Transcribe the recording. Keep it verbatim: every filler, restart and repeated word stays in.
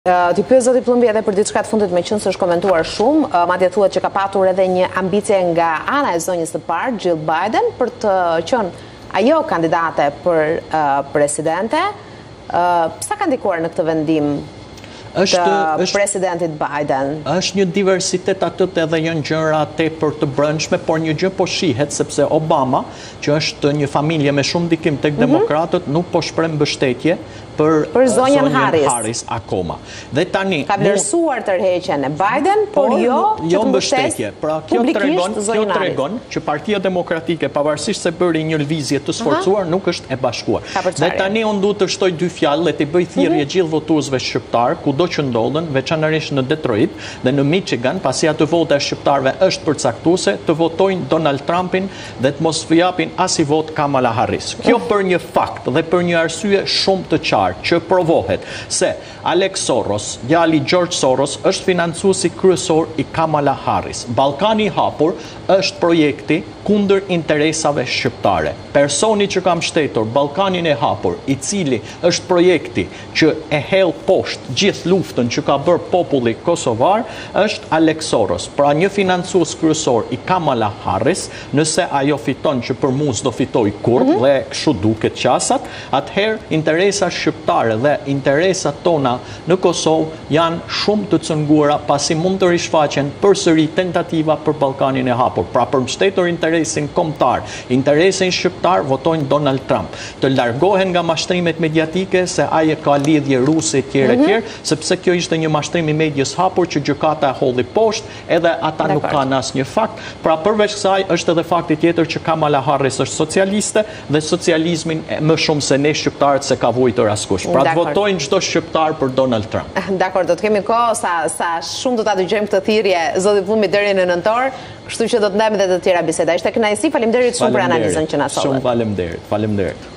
Ti pyet zoti Plumbi edhe për diçka të fundit me qenë se është komentuar shumë, madje thuhet që ka patur edhe një ambicie nga ana e zonjës së parë, Jill Biden, për të qenë ajo kandidate për uh, presidente. Uh, sa ka ndikuar në këtë vendim është, të është, presidentit Biden? Është një diversitet atët edhe janë gjëra tepër të brendshme, por një gjë po shihet sepse Obama, që është një familje me shumë ndikim tek mm-hmm. demokratët, nuk po shpreh mbështetje për, për zonjën zonjën Harris. Harris akoma. Dhe tani ka vlerësuar tërheqjen e Biden, por, por jo që jo të mbështetje. Pra kjo tregon, kjo tregon që Partia Demokratike, pavarësisht se bëri një lëvizje të sforcuar, uh-huh. nuk është e bashkuar. Dhe tani unë duhet të shtoj dy fjalë dhe të bëj thirrje uh-huh. gjithë votuesve shqiptar, kudo që ndodhen, veçanërisht në Detroit dhe në Michigan, pasi atë vota e shqiptarëve është përcaktuese, të votojnë Donald Trumpin dhe të mos japin as i vot Kamala Harris. Kjo uh-huh. për një fakt dhe për një arsye shumë të qartë që provohet se Alex Soros, djali George Soros, është financuesi kryesor i Kamala Harris. Ballkani i hapur është projekti kundër interesave shqiptare. Personi që ka mbështetur Ballkanin e hapur, i cili është projekti që e hell poshtë gjithë luftën që ka bërë populli kosovar, është Alex Soros. Pra një financues kryesor i Kamala Harris, nëse ajo fiton që për mua s'do fitoj kurrë mm-hmm. dhe kështu duket qasat, atëherë interesat shqiptare dhe interesat tona në Kosovë janë shumë të cënguara, pasi mund të rishfaqen përsëri tentativa për Ballkanin e hapur. Pra për mbështetur interesin kombëtar, interesin shqiptar, votojnë Donald Trump. Të largohen nga mashtrimet mediatike se ai ka lidhje ruse etj etj, mm-hmm. sepse kjo ishte një mashtrim i medias hapur që gjykata e holli poshtë, edhe ata nuk kanë asnjë fakt. Pra përveç kësaj është edhe fakti tjetër që Kamala Harris është socialiste dhe socializmin më shumë se ne shqiptarët se ka vuajtur askush. Pra të votojnë çdo shqiptar për Donald Trump. Dakor, do të kemi kohë sa sa shumë do ta dëgjojmë këtë thirrje zoti Plumbi deri në nëntor, kështu që do të ndajmë edhe të tjera biseda. Ishte kënaqësi, faleminderit shumë për analizën që na solli. Shumë faleminderit. Faleminderit.